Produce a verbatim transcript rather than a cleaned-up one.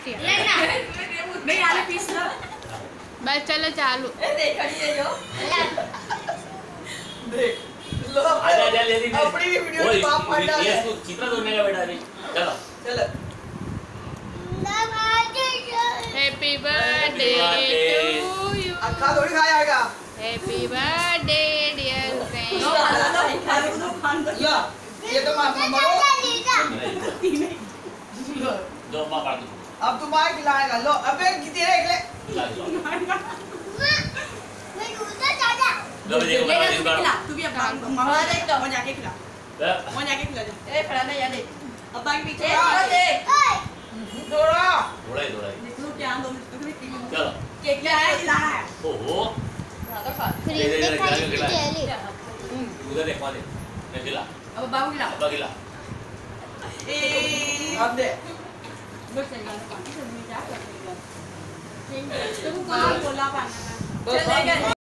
Tasty है। नहीं आलू पीस लो। बस चलो चालू। देख ये जो देख लो आजा आजा ले ली अपनी भी वीडियो में बाप मार डाल ये इसको चित्र तोड़ने का बेटा अभी चलो चलो हैप्पी बर्थडे टू यू। अक्खा थोड़ी खाया जाएगा। Happy birthday dear friend. लो ये तो मां मरो दो मां काट दो अब तू मां खिलाएगा। लो अबे तेरे अगले खिला दो मैं दूसरा चाचा लो देखो ले मैं ले खिला तू भी अब मामा देख तो वहां जाके खिला ले वहां जाके खिला दे। ए खड़ा नहीं यार देख अब बाकी पीछे थोड़ा देख थोड़ा थोड़ा ही थोड़ा ही देख तू क्या दो मिनट में तीन चलो केक ले आया खिलाना है। ओहो खा तो खा क्रीम दिखाई इसकी जेली। उधर देख वहां दे मैं खिला अब बाबू खिला अब खिला ए अब दे बस चल गाना पानी से नहीं जा सकते तुम कौन बोला पाना चल ले